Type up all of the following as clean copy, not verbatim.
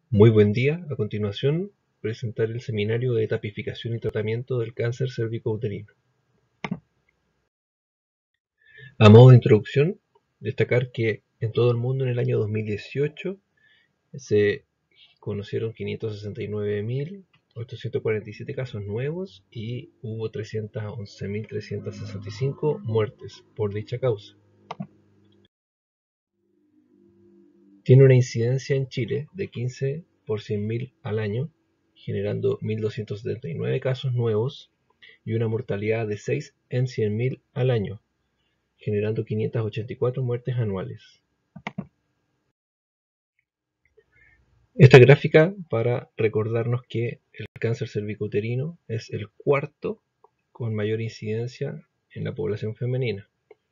Muy buen día. A continuación, presentar el seminario de tapificación y tratamiento del cáncer cervicouterino. A modo de introducción, destacar que en todo el mundo en el año 2018 se conocieron 569.847 casos nuevos y hubo 311.365 muertes por dicha causa. Tiene una incidencia en Chile de 15 por 100.000 al año, generando 1.279 casos nuevos y una mortalidad de 6 en 100.000 al año, generando 584 muertes anuales. Esta gráfica para recordarnos que el cáncer cervicouterino es el cuarto con mayor incidencia en la población femenina.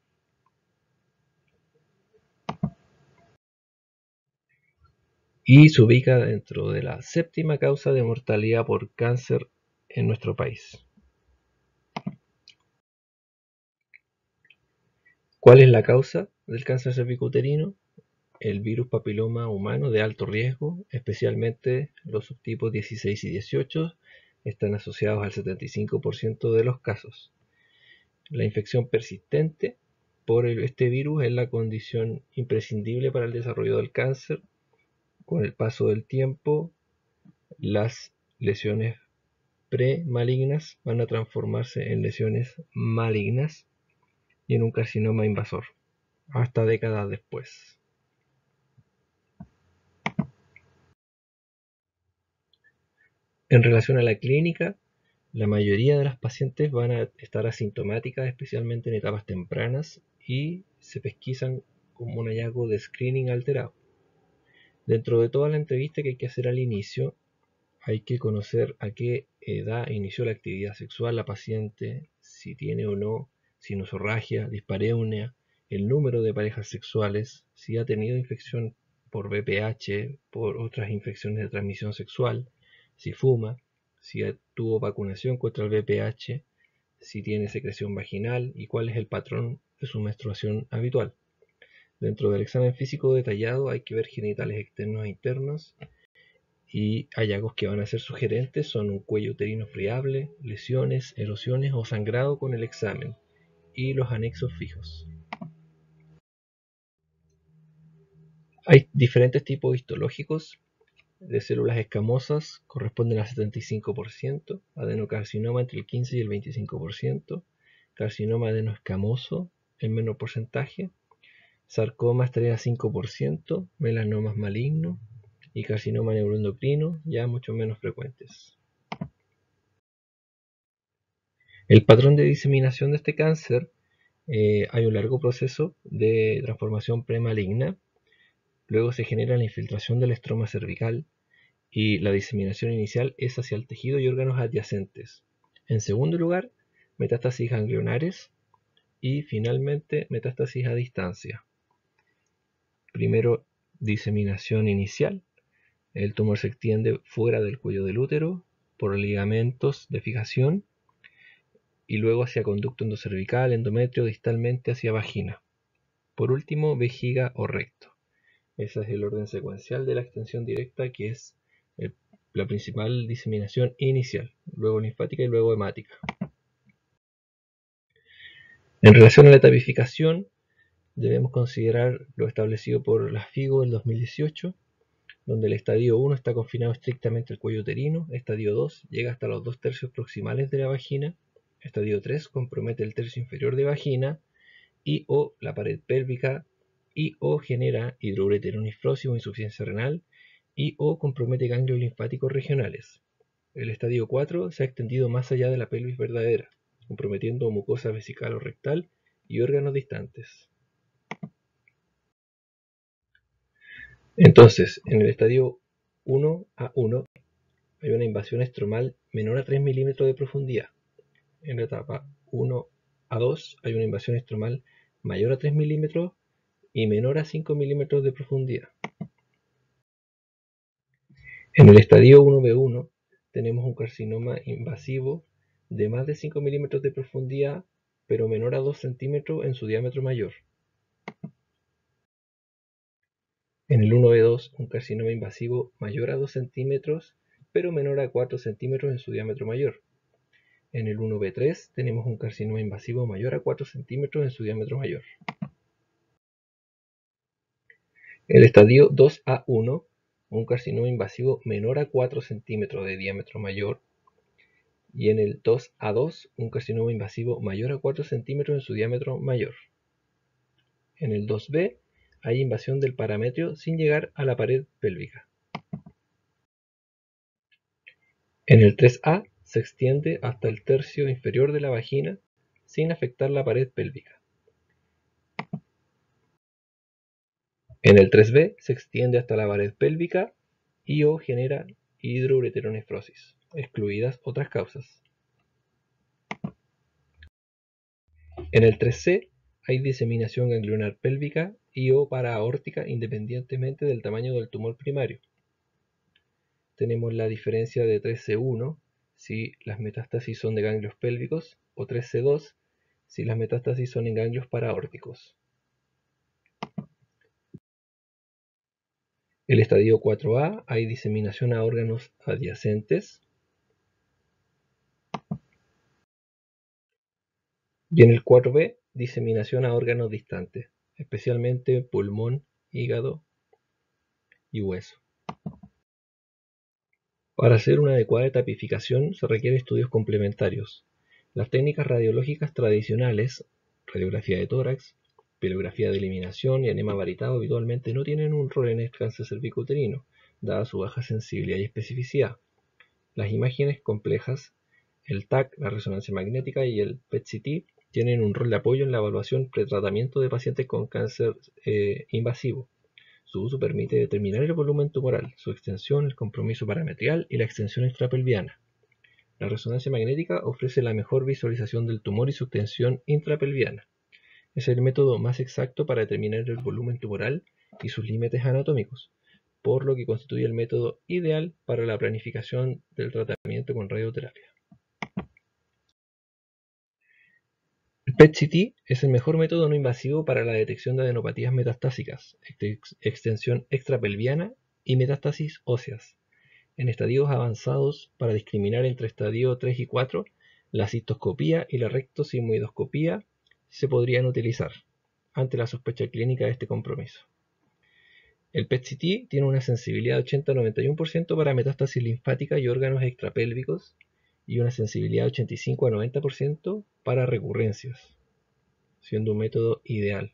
Y se ubica dentro de la séptima causa de mortalidad por cáncer en nuestro país. ¿Cuál es la causa del cáncer cervicouterino? El virus papiloma humano de alto riesgo, especialmente los subtipos 16 y 18, están asociados al 75% de los casos. La infección persistente por este virus es la condición imprescindible para el desarrollo del cáncer. Con el paso del tiempo, las lesiones premalignas van a transformarse en lesiones malignas y en un carcinoma invasor, hasta décadas después. En relación a la clínica, la mayoría de las pacientes van a estar asintomáticas, especialmente en etapas tempranas, y se pesquisan como un hallazgo de screening alterado. Dentro de toda la entrevista que hay que hacer al inicio, hay que conocer a qué edad inició la actividad sexual la paciente, si tiene o no sinusorragia, dispareunia, el número de parejas sexuales, si ha tenido infección por VPH, por otras infecciones de transmisión sexual, si fuma, si tuvo vacunación contra el VPH, si tiene secreción vaginal y cuál es el patrón de su menstruación habitual. Dentro del examen físico detallado hay que ver genitales externos e internos, y hallazgos que van a ser sugerentes son un cuello uterino friable, lesiones, erosiones o sangrado con el examen y los anexos fijos. Hay diferentes tipos histológicos de células escamosas, corresponden al 75%, adenocarcinoma entre el 15 y el 25%, carcinoma adenoescamoso en menor porcentaje, sarcomas 3 a 5%, melanomas malignos y carcinoma neuroendocrino ya mucho menos frecuentes. El patrón de diseminación de este cáncer, hay un largo proceso de transformación premaligna, luego se genera la infiltración del estroma cervical y la diseminación inicial es hacia el tejido y órganos adyacentes. En segundo lugar, metástasis ganglionares y finalmente metástasis a distancia. Primero, diseminación inicial. El tumor se extiende fuera del cuello del útero por ligamentos de fijación y luego hacia conducto endocervical, endometrio, distalmente hacia vagina. Por último, vejiga o recto. Ese es el orden secuencial de la extensión directa, que es la principal diseminación inicial, luego linfática y luego hemática. En relación a la tapificación, debemos considerar lo establecido por la FIGO del 2018, donde el estadio 1 está confinado estrictamente al cuello uterino, estadio 2 llega hasta los 2/3 proximales de la vagina, estadio 3 compromete el tercio inferior de vagina y o la pared pélvica y o genera hidroureteronefrosis o insuficiencia renal y o compromete ganglios linfáticos regionales. El estadio 4 se ha extendido más allá de la pelvis verdadera, comprometiendo mucosa vesical o rectal y órganos distantes. Entonces, en el estadio 1A1 hay una invasión estromal menor a 3 milímetros de profundidad. En la etapa 1A2 hay una invasión estromal mayor a 3 milímetros y menor a 5 milímetros de profundidad. En el estadio 1B1 tenemos un carcinoma invasivo de más de 5 milímetros de profundidad, pero menor a 2 centímetros en su diámetro mayor. En el 1B2, un carcinoma invasivo mayor a 2 centímetros, pero menor a 4 centímetros en su diámetro mayor. En el 1B3 tenemos un carcinoma invasivo mayor a 4 centímetros en su diámetro mayor. En el estadio 2A1, un carcinoma invasivo menor a 4 centímetros de diámetro mayor. Y en el 2A2, un carcinoma invasivo mayor a 4 centímetros en su diámetro mayor. En el 2B, hay invasión del parametrio sin llegar a la pared pélvica. En el 3A, se extiende hasta el tercio inferior de la vagina sin afectar la pared pélvica. En el 3B, se extiende hasta la pared pélvica y o genera hidroureteronefrosis, excluidas otras causas. En el 3C, hay diseminación ganglionar pélvica y o paraórtica independientemente del tamaño del tumor primario. Tenemos la diferencia de 3C1 si las metástasis son de ganglios pélvicos o 3C2 si las metástasis son en ganglios paraórticos. El estadio 4A, hay diseminación a órganos adyacentes. Y en el 4B, diseminación a órganos distantes, especialmente pulmón, hígado y hueso. Para hacer una adecuada tapificación se requieren estudios complementarios. Las técnicas radiológicas tradicionales, radiografía de tórax, pilografía de eliminación y enema varitado habitualmente no tienen un rol en el cáncer cervicouterino, dada su baja sensibilidad y especificidad. Las imágenes complejas, el TAC, la resonancia magnética y el PET-CT tienen un rol de apoyo en la evaluación pretratamiento de pacientes con cáncer invasivo. Su uso permite determinar el volumen tumoral, su extensión, el compromiso parametrial y la extensión extrapelviana. La resonancia magnética ofrece la mejor visualización del tumor y su extensión intrapelviana. Es el método más exacto para determinar el volumen tumoral y sus límites anatómicos, por lo que constituye el método ideal para la planificación del tratamiento con radioterapia. El PET-CT es el mejor método no invasivo para la detección de adenopatías metastásicas, extensión extrapelviana y metástasis óseas. En estadios avanzados, para discriminar entre estadio 3 y 4, la cistoscopía y la rectosigmoidoscopía se podrían utilizar ante la sospecha clínica de este compromiso. El PET-CT tiene una sensibilidad de 80-91% para metástasis linfática y órganos extrapélvicos y una sensibilidad de 85 a 90% para recurrencias, siendo un método ideal.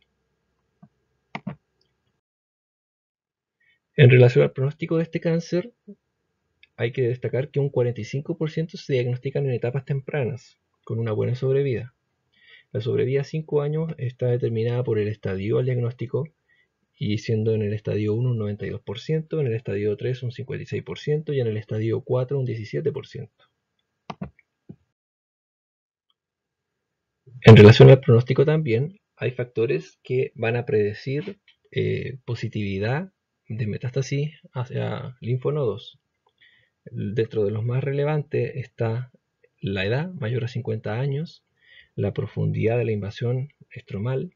En relación al pronóstico de este cáncer, hay que destacar que un 45% se diagnostican en etapas tempranas, con una buena sobrevida. La sobrevida a 5 años está determinada por el estadio al diagnóstico, y siendo en el estadio 1 un 92%, en el estadio 3 un 56% y en el estadio 4 un 17%. En relación al pronóstico también, hay factores que van a predecir positividad de metástasis hacia linfonodos. Dentro de los más relevantes está la edad, mayor a 50 años, la profundidad de la invasión estromal,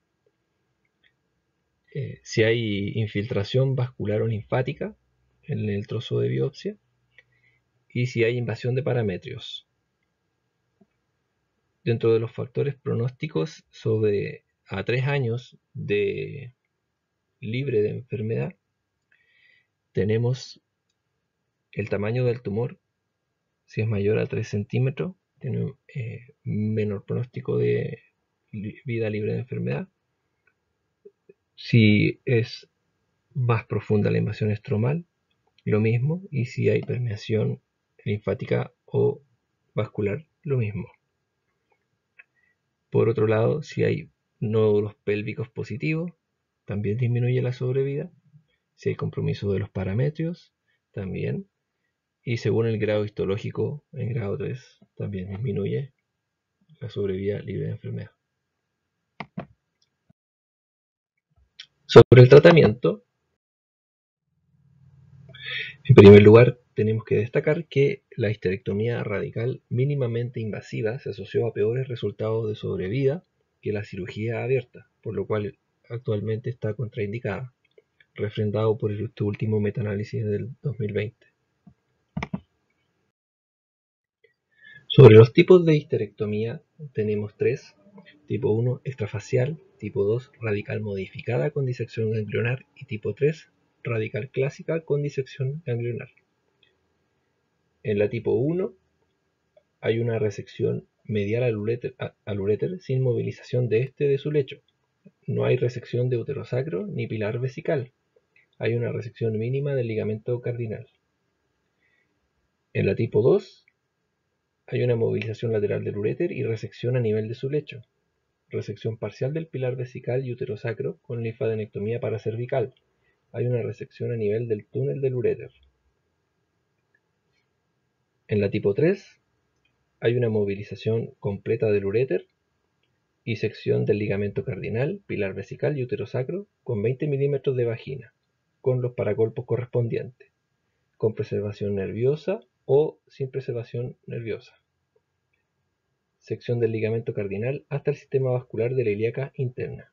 si hay infiltración vascular o linfática en el trozo de biopsia y si hay invasión de parametrios. Dentro de los factores pronósticos sobre a 3 años de libre de enfermedad, tenemos el tamaño del tumor. Si es mayor a 3 centímetros, tiene menor pronóstico de vida libre de enfermedad. Si es más profunda la invasión estromal, lo mismo. Y si hay permeación linfática o vascular, lo mismo. Por otro lado, si hay nódulos pélvicos positivos, también disminuye la sobrevida. Si hay compromiso de los parametrios, también. Y según el grado histológico, en grado 3, también disminuye la sobrevida libre de enfermedad. Sobre el tratamiento, en primer lugar, tenemos que destacar que la histerectomía radical mínimamente invasiva se asoció a peores resultados de sobrevida que la cirugía abierta, por lo cual actualmente está contraindicada. refrendado por este último metaanálisis del 2020. Sobre los tipos de histerectomía tenemos tres: tipo 1 extrafacial, tipo 2 radical modificada con disección ganglionar y tipo 3 radical clásica con disección ganglionar. En la tipo 1 hay una resección medial al uréter sin movilización de este de su lecho. No hay resección de uterosacro ni pilar vesical. Hay una resección mínima del ligamento cardinal. En la tipo 2 hay una movilización lateral del uréter y resección a nivel de su lecho. Resección parcial del pilar vesical y uterosacro con linfadenectomía paracervical. Hay una resección a nivel del túnel del uréter. En la tipo 3 hay una movilización completa del uréter y sección del ligamento cardinal, pilar vesical y uterosacro con 20 milímetros de vagina, con los paracolpos correspondientes, con preservación nerviosa o sin preservación nerviosa. Sección del ligamento cardinal hasta el sistema vascular de la ilíaca interna.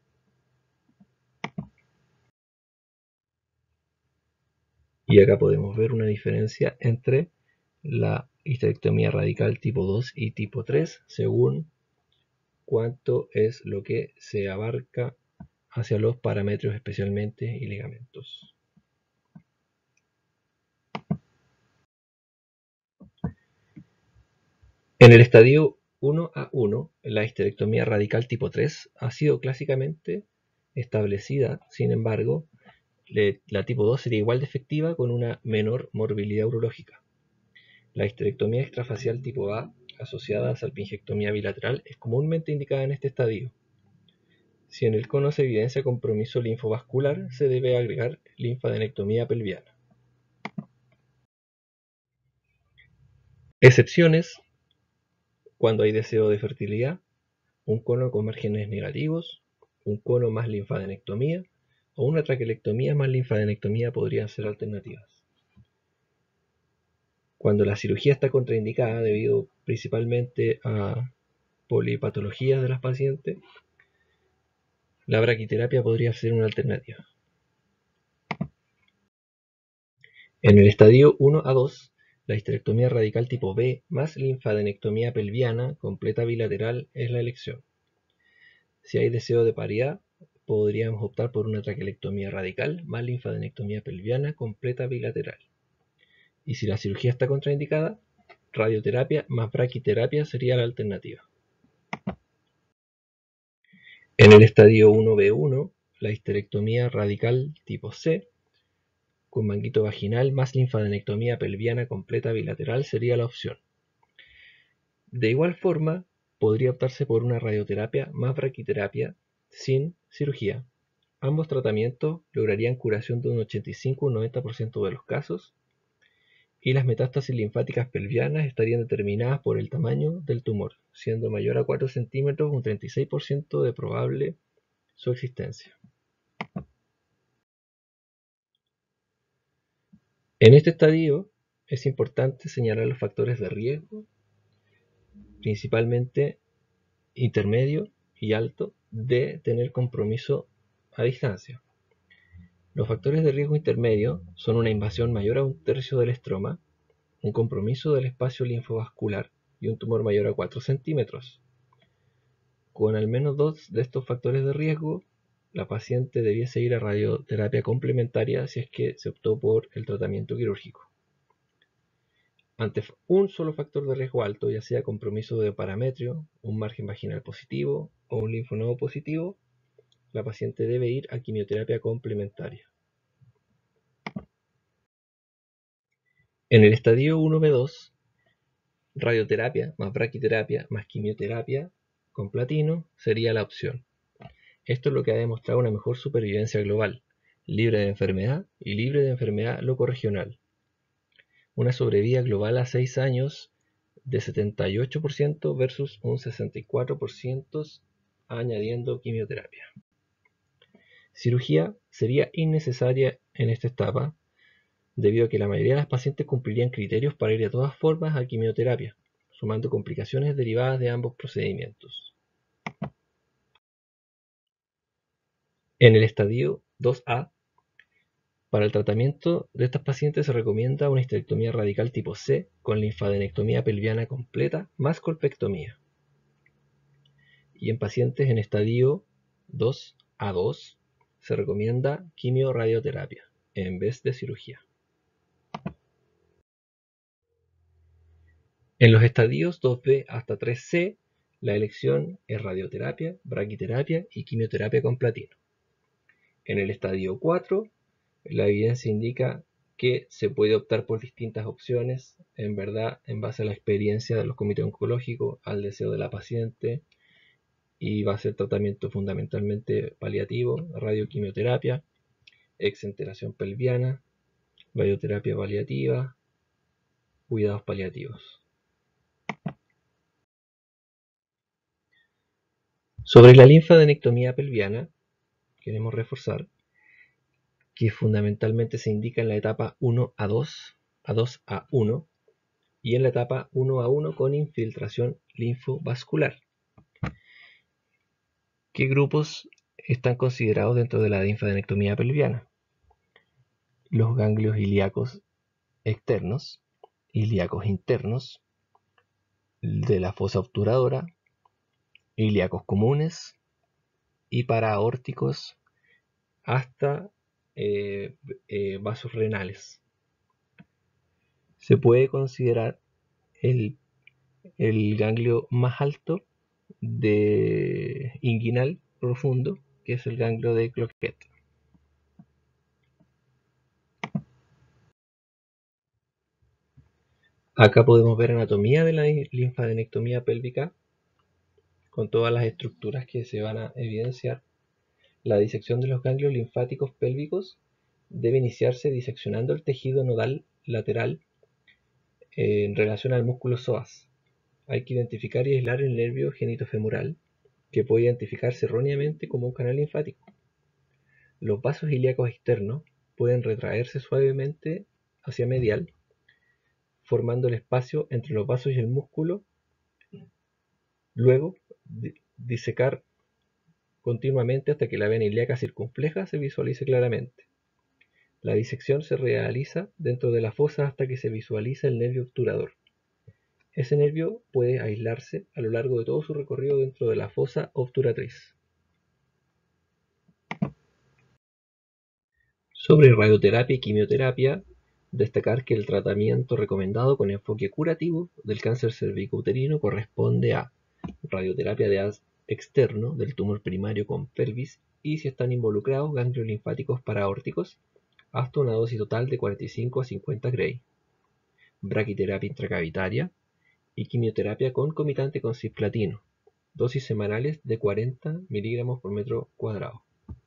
Y acá podemos ver una diferencia entre la histerectomía radical tipo 2 y tipo 3 según cuánto es lo que se abarca hacia los parámetros especialmente y ligamentos. En el estadio 1A1, la histerectomía radical tipo 3 ha sido clásicamente establecida. Sin embargo, la tipo 2 sería igual de efectiva con una menor morbilidad urológica. La histerectomía extrafacial tipo A, asociada a salpingectomía bilateral, es comúnmente indicada en este estadio. Si en el cono se evidencia compromiso linfovascular, se debe agregar linfadenectomía pelviana. Excepciones: cuando hay deseo de fertilidad, un cono con márgenes negativos, un cono más linfadenectomía o una traquelectomía más linfadenectomía podrían ser alternativas. Cuando la cirugía está contraindicada debido principalmente a polipatologías de las pacientes, la braquiterapia podría ser una alternativa. En el estadio 1A2, la histerectomía radical tipo B más linfadenectomía pelviana completa bilateral es la elección. Si hay deseo de paridad, podríamos optar por una traquelectomía radical más linfadenectomía pelviana completa bilateral. Y si la cirugía está contraindicada, radioterapia más braquiterapia sería la alternativa. En el estadio 1B1, la histerectomía radical tipo C con manguito vaginal más linfadenectomía pelviana completa bilateral sería la opción. De igual forma, podría optarse por una radioterapia más braquiterapia sin cirugía. Ambos tratamientos lograrían curación de un 85 o 90% de los casos y las metástasis linfáticas pelvianas estarían determinadas por el tamaño del tumor, siendo mayor a 4 centímetros un 36% de probable su existencia. En este estadio es importante señalar los factores de riesgo, principalmente intermedio y alto, de tener compromiso a distancia. Los factores de riesgo intermedio son una invasión mayor a un tercio del estroma, un compromiso del espacio linfovascular y un tumor mayor a 4 centímetros. Con al menos 2 de estos factores de riesgo, la paciente debiese ir a radioterapia complementaria si es que se optó por el tratamiento quirúrgico. Ante un solo factor de riesgo alto, ya sea compromiso de parametrio, un margen vaginal positivo o un linfonodo positivo, la paciente debe ir a quimioterapia complementaria. En el estadio 1B2, radioterapia más braquiterapia más quimioterapia con platino sería la opción. Esto es lo que ha demostrado una mejor supervivencia global, libre de enfermedad y libre de enfermedad locorregional. Una sobrevida global a 6 años de 78% versus un 64% añadiendo quimioterapia. Cirugía sería innecesaria en esta etapa debido a que la mayoría de las pacientes cumplirían criterios para ir de todas formas a quimioterapia, sumando complicaciones derivadas de ambos procedimientos. En el estadio 2A, Para el tratamiento de estas pacientes se recomienda una histerectomía radical tipo C con linfadenectomía pelviana completa más colpectomía. Y en pacientes en estadio 2A2 se recomienda quimio-radioterapia en vez de cirugía. En los estadios 2B hasta 3C, la elección es radioterapia, braquiterapia y quimioterapia con platino. En el estadio 4, la evidencia indica que se puede optar por distintas opciones, en verdad, en base a la experiencia de los comités oncológicos, al deseo de la paciente, y va a ser tratamiento fundamentalmente paliativo, radioquimioterapia, exenteración pelviana, radioterapia paliativa, cuidados paliativos. Sobre la linfadenectomía pelviana, queremos reforzar que fundamentalmente se indica en la etapa 1A2, A2A1 y en la etapa 1A1 con infiltración linfovascular. ¿Qué grupos están considerados dentro de la linfadenectomía pelviana? Los ganglios ilíacos externos, ilíacos internos, de la fosa obturadora, ilíacos comunes y paraórticos hasta vasos renales. Se puede considerar el ganglio más alto de inguinal profundo, que es el ganglio de Cloquet. Acá podemos ver anatomía de la linfadenectomía pélvica con todas las estructuras que se van a evidenciar. La disección de los ganglios linfáticos pélvicos debe iniciarse diseccionando el tejido nodal lateral en relación al músculo psoas. Hay que identificar y aislar el nervio genitofemoral, que puede identificarse erróneamente como un canal linfático. Los vasos ilíacos externos pueden retraerse suavemente hacia medial, formando el espacio entre los vasos y el músculo. Luego, disecar continuamente hasta que la vena ilíaca circunfleja se visualice claramente. La disección se realiza dentro de la fosa hasta que se visualiza el nervio obturador. Ese nervio puede aislarse a lo largo de todo su recorrido dentro de la fosa obturatriz. Sobre radioterapia y quimioterapia, destacar que el tratamiento recomendado con enfoque curativo del cáncer cervicouterino corresponde a radioterapia de haz externo del tumor primario con pelvis y, si están involucrados, ganglios linfáticos paraórticos, hasta una dosis total de 45 a 50 Gray. Braquiterapia intracavitaria y quimioterapia concomitante con cisplatino, dosis semanales de 40 miligramos por metro cuadrado.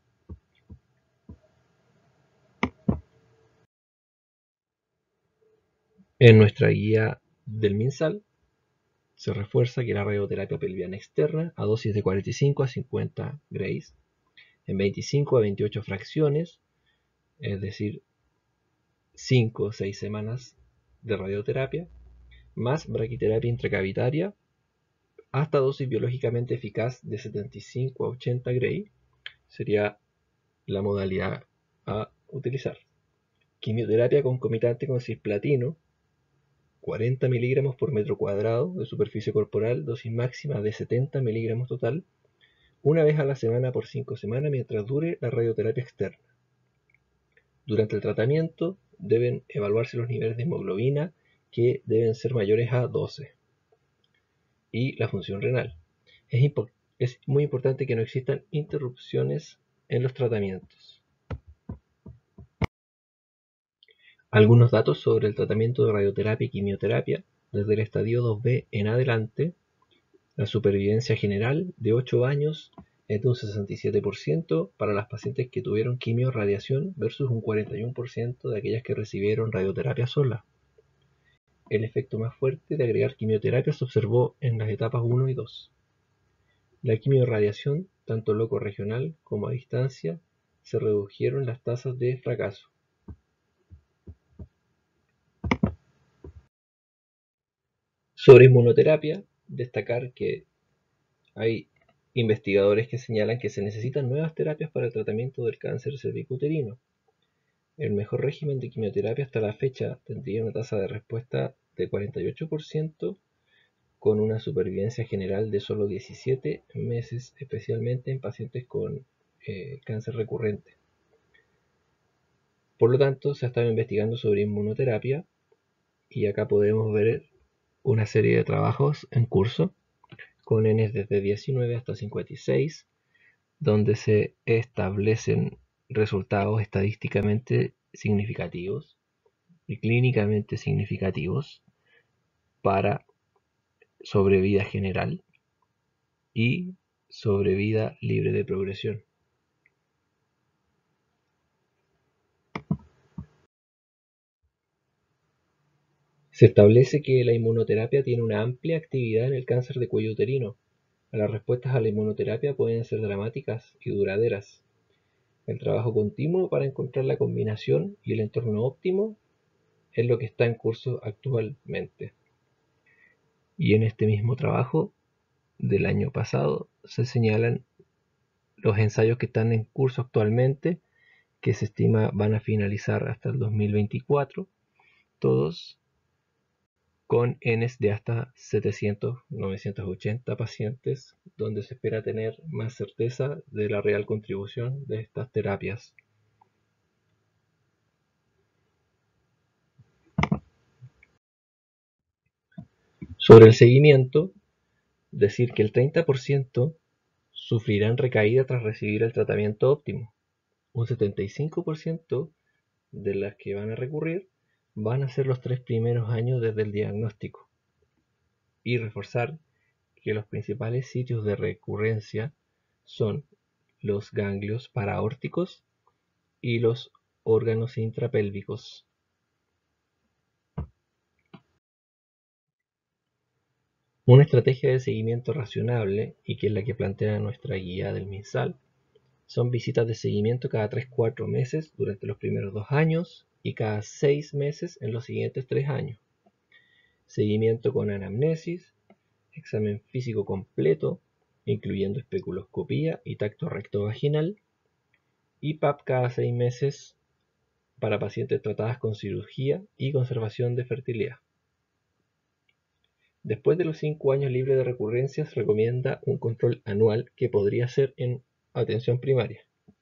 En nuestra guía del MinSal se refuerza que la radioterapia pelviana externa a dosis de 45 a 50 Grays en 25 a 28 fracciones, es decir, 5 o 6 semanas de radioterapia, más braquiterapia intracavitaria hasta dosis biológicamente eficaz de 75 a 80 Gray, sería la modalidad a utilizar. Quimioterapia concomitante con cisplatino, 40 miligramos por metro cuadrado de superficie corporal, dosis máxima de 70 miligramos total, una vez a la semana por 5 semanas mientras dure la radioterapia externa. Durante el tratamiento deben evaluarse los niveles de hemoglobina, que deben ser mayores a 12, y la función renal. Es muy importante que no existan interrupciones en los tratamientos. Algunos datos sobre el tratamiento de radioterapia y quimioterapia. Desde el estadio 2B en adelante, la supervivencia general de 8 años es de un 67% para las pacientes que tuvieron quimio-radiación versus un 41% de aquellas que recibieron radioterapia sola. El efecto más fuerte de agregar quimioterapia se observó en las etapas 1 y 2. La quimio-radiación, tanto loco-regional como a distancia, se redujeron las tasas de fracaso. Sobre inmunoterapia, destacar que hay investigadores que señalan que se necesitan nuevas terapias para el tratamiento del cáncer cervicouterino. El mejor régimen de quimioterapia hasta la fecha tendría una tasa de respuesta de 48%, con una supervivencia general de solo 17 meses, especialmente en pacientes con cáncer recurrente. Por lo tanto, se ha estado investigando sobre inmunoterapia y acá podemos ver una serie de trabajos en curso con N desde 19 hasta 56, donde se establecen resultados estadísticamente significativos y clínicamente significativos para sobrevida general y sobrevida libre de progresión. Se establece que la inmunoterapia tiene una amplia actividad en el cáncer de cuello uterino. Las respuestas a la inmunoterapia pueden ser dramáticas y duraderas. El trabajo continuo para encontrar la combinación y el entorno óptimo es lo que está en curso actualmente. Y en este mismo trabajo del año pasado se señalan los ensayos que están en curso actualmente, que se estima van a finalizar hasta el 2024, todos con Ns de hasta 700-980 pacientes, donde se espera tener más certeza de la real contribución de estas terapias. Sobre el seguimiento, decir que el 30% sufrirán recaída tras recibir el tratamiento óptimo. Un 75% de las que van a recurrir van a ser los 3 primeros años desde el diagnóstico. Y reforzar que los principales sitios de recurrencia son los ganglios paraórticos y los órganos intrapélvicos. Una estrategia de seguimiento razonable, y que es la que plantea nuestra guía del MinSal, son visitas de seguimiento cada 3-4 meses durante los primeros 2 años y cada 6 meses en los siguientes 3 años. Seguimiento con anamnesis, examen físico completo, incluyendo especuloscopía y tacto recto-vaginal, y PAP cada 6 meses para pacientes tratadas con cirugía y conservación de fertilidad. Después de los 5 años libre de recurrencias, se recomienda un control anual que podría ser en atención primaria.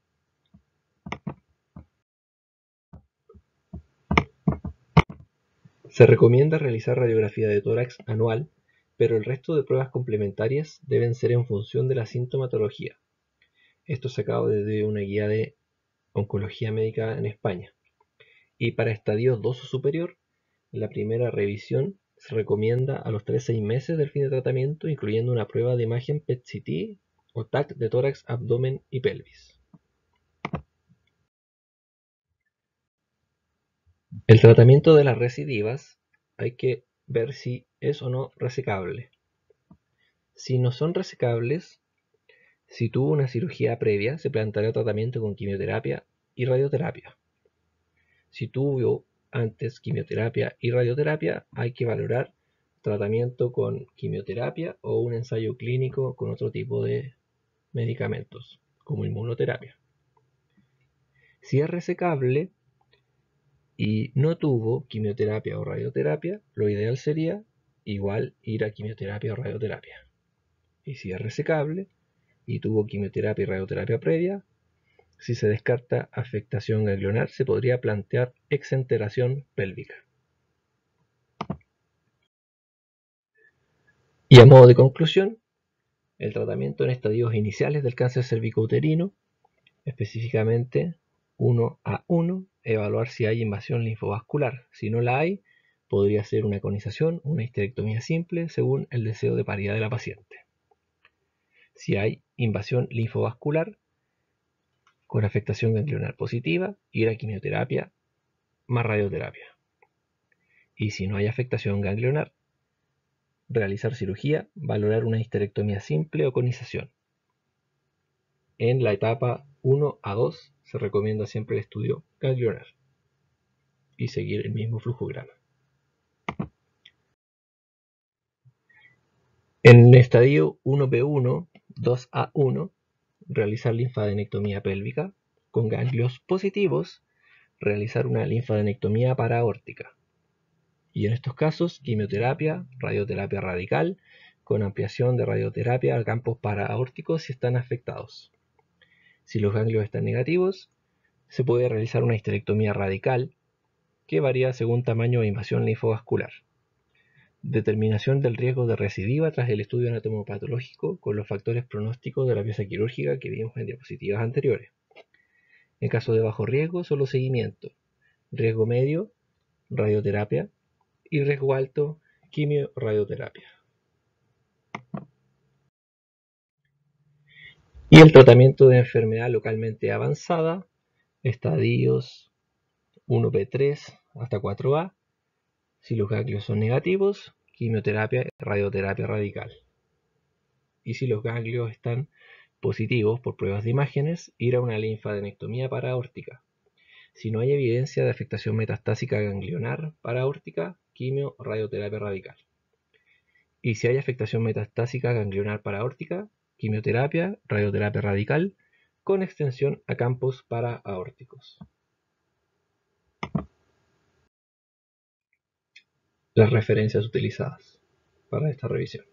Se recomienda realizar radiografía de tórax anual, pero el resto de pruebas complementarias deben ser en función de la sintomatología. Esto sacado desde una guía de oncología médica en España. Y para estadios 2 o superior, la primera revisión se recomienda a los 3-6 meses del fin de tratamiento, incluyendo una prueba de imagen PET-CT o TAC de tórax, abdomen y pelvis. El tratamiento de las recidivas hay que ver si es o no resecable. Si no son resecables, si tuvo una cirugía previa, se planteará tratamiento con quimioterapia y radioterapia. Si tuvo antes quimioterapia y radioterapia, hay que valorar tratamiento con quimioterapia o un ensayo clínico con otro tipo de medicamentos, como inmunoterapia. Si es resecable y no tuvo quimioterapia o radioterapia, lo ideal sería igual ir a quimioterapia o radioterapia. Y si es resecable y tuvo quimioterapia y radioterapia previa, si se descarta afectación ganglionar, se podría plantear exenteración pélvica. Y a modo de conclusión, el tratamiento en estadios iniciales del cáncer cervicouterino, específicamente 1A1, evaluar si hay invasión linfovascular. Si no la hay, podría ser una conización, una histerectomía simple, según el deseo de paridad de la paciente. Si hay invasión linfovascular con afectación ganglionar positiva, ir a quimioterapia más radioterapia. Y si no hay afectación ganglionar, realizar cirugía, valorar una histerectomía simple o conización. En la etapa 1 a 2 se recomienda siempre el estudio ganglionar y seguir el mismo flujograma. En el estadio 1B1, 2A1, realizar linfadenectomía pélvica con ganglios positivos, realizar una linfadenectomía paraórtica. Y en estos casos, quimioterapia, radioterapia radical, con ampliación de radioterapia a campos paraórticos si están afectados. Si los ganglios están negativos, se puede realizar una histerectomía radical, que varía según tamaño e invasión linfovascular. Determinación del riesgo de recidiva tras el estudio anatomopatológico con los factores pronósticos de la pieza quirúrgica que vimos en diapositivas anteriores. En caso de bajo riesgo, solo seguimiento. Riesgo medio, radioterapia. Y riesgo alto, quimio-radioterapia. Y el tratamiento de enfermedad localmente avanzada, estadios 1B3 hasta 4A. Si los ganglios son negativos, quimioterapia, radioterapia radical. Y si los ganglios están positivos por pruebas de imágenes, ir a una linfadenectomía paraórtica. Si no hay evidencia de afectación metastásica ganglionar paraórtica, quimio o radioterapia radical. Y si hay afectación metastásica ganglionar paraórtica, quimioterapia, radioterapia radical, con extensión a campos paraaórticos. Las referencias utilizadas para esta revisión.